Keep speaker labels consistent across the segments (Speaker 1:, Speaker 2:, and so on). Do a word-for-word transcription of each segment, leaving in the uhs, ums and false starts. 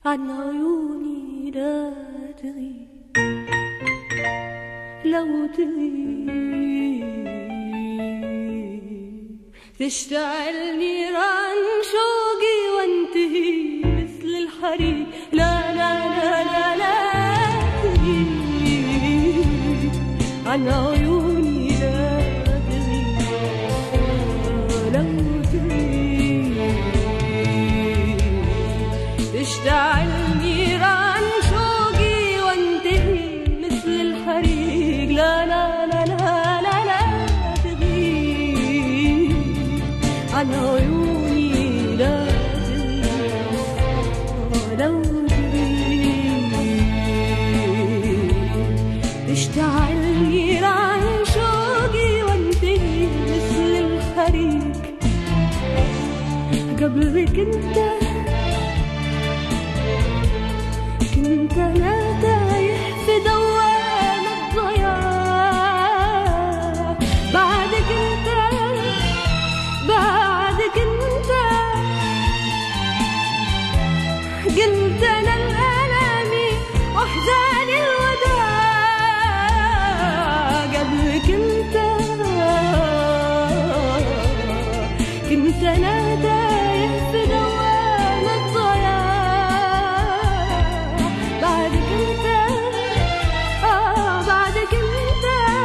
Speaker 1: عن عيوني لا تغيب، لو تغيب تشتعل نيران شوقي وانتهي مثل الحريق. لا لا لا لا لا تغيب عن عيوني لا تغيب، لو تغيب تشتعل نيران شوقي وانتهي مثل الحريق. لا لا لا لا لا لا تغيب عن عيوني لا تغيب، لو تغيب تشتعل نيران شوقي وانتهي مثل الحريق. قبلك انت كنت انا تايه في دوام الضياع، بعدك انت بعدك انت قلت انا الالامي واحزاني الوداع. قبلك انت كنت انا تايه في دوام الضياع، بعدك انت اه بعدك انت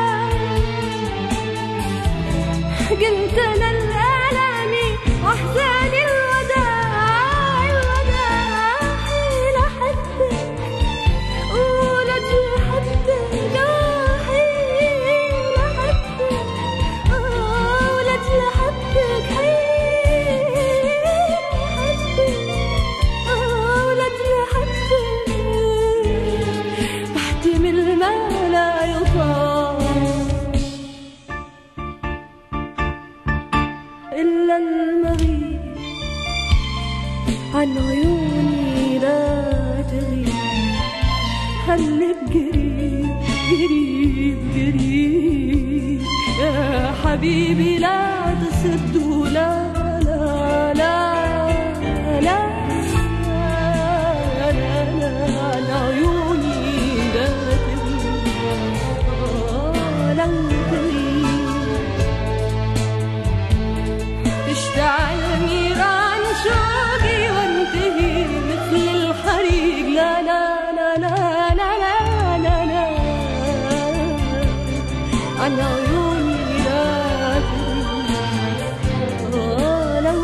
Speaker 1: قلت انا الالامي واحزاني الوداع. الوداع حين احبك ولجل حبك، حين احبك ولجل حبك، حين احبك ولجل حبك بحتمل ما لا يطاق إلا المغيب عن عيوني لا تغيب. هل بقريب قريب قريب يا حبيبي لا تسد، لا لا لا لا لا لا عن عيوني لا تغيب، لو تغيب تشتعل نيران شوقي وانتهي مثل الحريق. لا لا لا لا لا لا لا لا عن عيوني لا تغيب، لو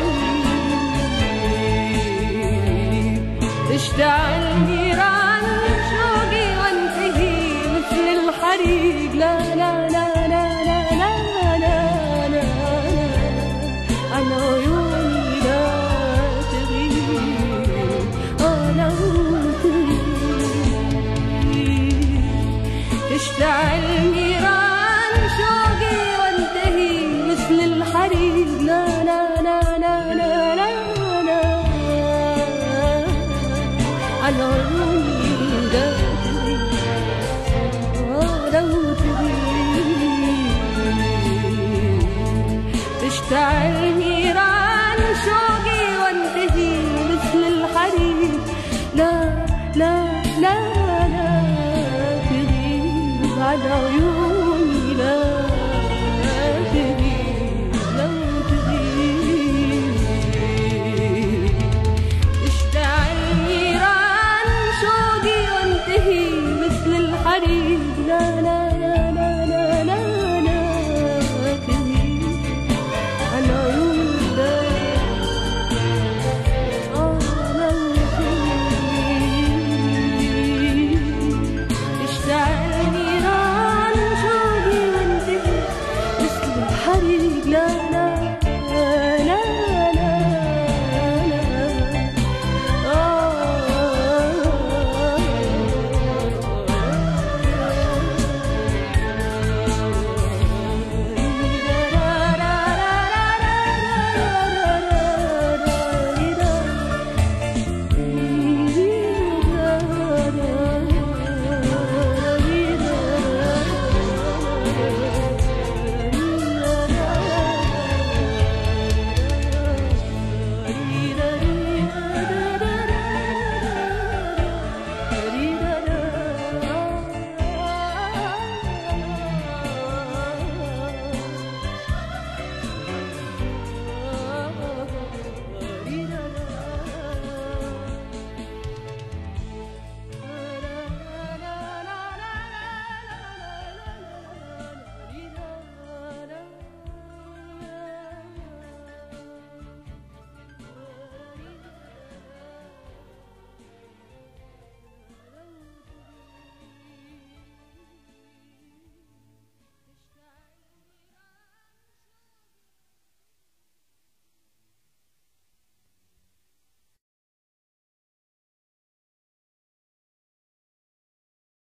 Speaker 1: تغيب تشتعل نيران شوقي وانتهي مثل الحريق. لا لا لا لا لا لا لا لا عن عيوني لا تغيب، لو تغيب تشتعل نيران شوقي وانتهي مثل الحريق. لا لا لا لا لا لا لا عن عيوني لا تغيب، لو تغيب تشتعل نيران شوقي وانتهي مثل الحريق. لا لا لا لا تغيب عن عيوني لا تغيب، لو تغيب تشتعل نيران شوقي وانتهي مثل الحريق. لا لا لا لا لا لا لا تغيب عن عيوني لا آه لو تغيب تشتعل نيران شوقي وانتهي مثل الحريق. لا لا لا لا لا da